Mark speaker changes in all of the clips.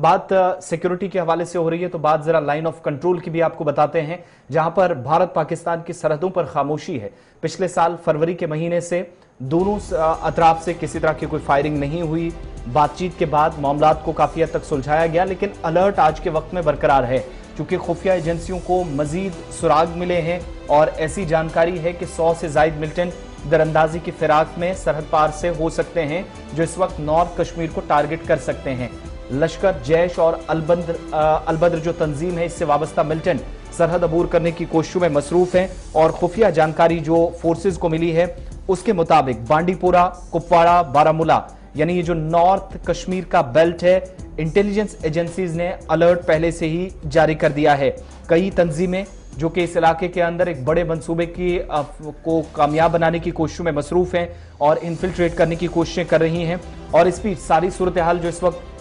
Speaker 1: बात सिक्योरिटी के हवाले से हो रही है तो बात जरा लाइन ऑफ कंट्रोल की भी आपको बताते हैं, जहां पर भारत पाकिस्तान की सरहदों पर खामोशी है। पिछले साल फरवरी के महीने से दोनों अतराफ से किसी तरह की कोई फायरिंग नहीं हुई। बातचीत के बाद मामलात को काफी हद तक सुलझाया गया, लेकिन अलर्ट आज के वक्त में बरकरार है क्योंकि खुफिया एजेंसियों को मजीद सुराग मिले हैं और ऐसी जानकारी है कि 100 से ज्यादा मिलिटेंट दरअंदाजी की फिराक में सरहद पार से हो सकते हैं, जो इस वक्त नॉर्थ कश्मीर को टारगेट कर सकते हैं। लश्कर, जैश और अलबद्र जो तंजीम है, इससे वाबस्ता मिलिटेंट सरहद अबूर करने की कोशिशों में मसरूफ हैं और खुफिया जानकारी जो फोर्सेज को मिली है उसके मुताबिक बांडीपोरा, कुपवाड़ा, बारामूला यानी ये जो नॉर्थ कश्मीर का बेल्ट है, इंटेलिजेंस एजेंसीज ने अलर्ट पहले से ही जारी कर दिया है। कई तंजीमें जो कि इस इलाके के अंदर एक बड़े मंसूबे को कामयाब बनाने की कोशिशों में मसरूफ हैं और इन्फिल्ट्रेट करने की कोशिशें कर रही हैं। और इस बीच सारी सूरत हाल जो इस वक्त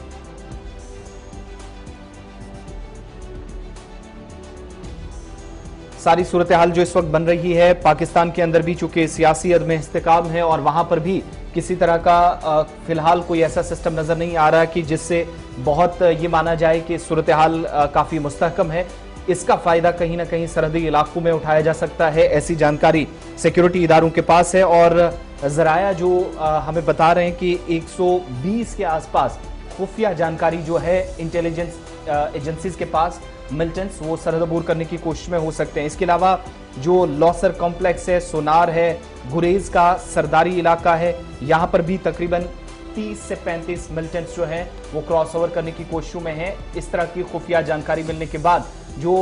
Speaker 1: बन रही है पाकिस्तान के अंदर भी, चूंकि सियासी अदम इस्तेकाम है और वहां पर भी किसी तरह का फिलहाल कोई ऐसा सिस्टम नजर नहीं आ रहा कि जिससे बहुत ये माना जाए कि सूरत हाल काफी मुस्तहकम है। इसका फायदा कहीं ना कहीं सरहदी इलाकों में उठाया जा सकता है, ऐसी जानकारी सिक्योरिटी इदारों के पास है। और जराया जो हमें बता रहे हैं कि 120 के आसपास खुफिया जानकारी जो है इंटेलिजेंस एजेंसीज के पास मिलिटेंट्स वो सरहद अबूर करने की कोशिश में हो सकते हैं। इसके अलावा जो लॉसर कॉम्प्लेक्स है, सोनार है, गुरेज का सरदारी इलाका है, यहां पर भी तकरीबन 30 से 35 मिलिटेंट्स जो हैं वो क्रॉस ओवर करने की कोशिशों में हैं। इस तरह की खुफिया जानकारी मिलने के बाद जो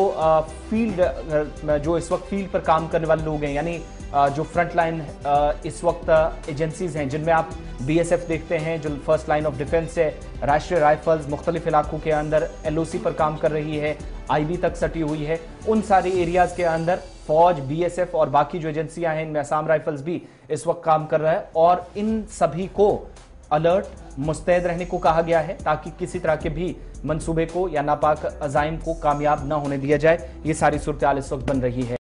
Speaker 1: इस वक्त फील्ड पर काम करने वाले लोग हैं, यानी जो फ्रंट लाइन इस वक्त एजेंसीज हैं जिनमें आप बीएसएफ देखते हैं जो फर्स्ट लाइन ऑफ डिफेंस है, राष्ट्रीय राइफल्स मुख्तलिफ इलाकों के अंदर एलओसी पर काम कर रही है, आईबी तक सटी हुई है, उन सारे एरियाज के अंदर फौज, बीएसएफ और बाकी जो एजेंसियां हैं इनमें असम राइफल्स भी इस वक्त काम कर रहा है। और इन सभी को अलर्ट मुस्तैद रहने को कहा गया है ताकि किसी तरह के भी मंसूबे को या नापाक अजाइम को कामयाब न होने दिया जाए। ये सारी सूरत हाल इस वक्त बन रही है।